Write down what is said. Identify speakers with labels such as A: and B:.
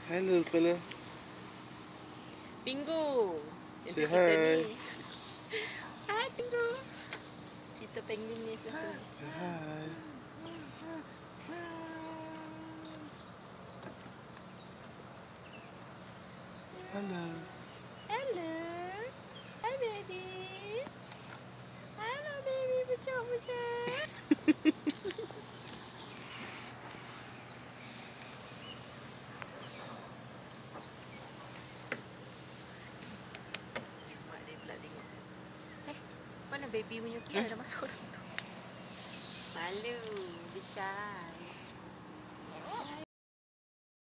A: Hi little fella.
B: Pingu. Itu
A: Say
B: cerita
A: hi.
B: ni. Hai Pingu. Cerita penguin ni satu.
A: Say hi. Hello.
B: Hello. Hi baby. Hello baby. Bucak-bucak. Mak dia pula tengok. Mana baby punya? Ada masuk dalam tu. Malu. Dia shy.